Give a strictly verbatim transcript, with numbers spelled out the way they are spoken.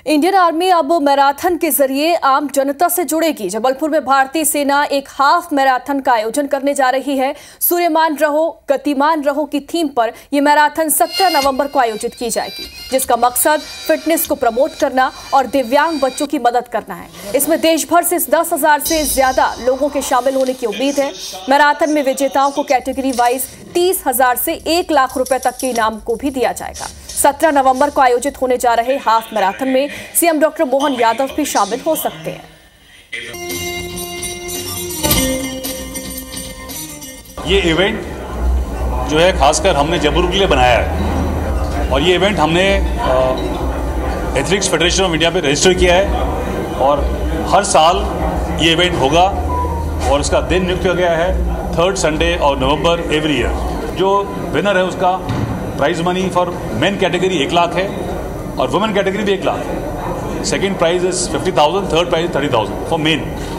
Indian army अब marathon के जरिए आम जनता से जुड़ेगी। जबलपुर में भारतीय सेना एक हाफ मैराथन का आयोजन करने जा रही है। सूर्यमान रहो गतिमान रहो की थीम पर यह मैराथन सत्रह नवंबर को आयोजित की जाएगी, जिसका मकसद फिटनेस को प्रमोट करना और दिव्यांग बच्चों की मदद करना है। इसमें देश भर से दस हजार से ज्यादा लोगों के शामिल होने की उम्मीद है। मैराथन में विजेताओं को कैटेगरी वाइज तीस हजार से एक लाख रुपए तक के इनाम को भी दिया जाएगा। सत्रह नवंबर को आयोजित होने जा रहे हाफ मैराथन में सीएम डॉक्टर मोहन यादव भी शामिल हो सकते हैं। ये इवेंट जो है खासकर हमने जबलपुर के लिए बनाया है और ये इवेंट हमने एथलेटिक्स फेडरेशन ऑफ इंडिया पे रजिस्टर किया है और हर साल ये इवेंट होगा और उसका दिन नियुक्त किया गया है थर्ड संडे और नवंबर एवरी ईयर। जो विनर है उसका prize money for men category एक लाख है और वुमेन कैटेगरी भी एक लाख है। Second prize is fifty thousand, third prize thirty thousand for main.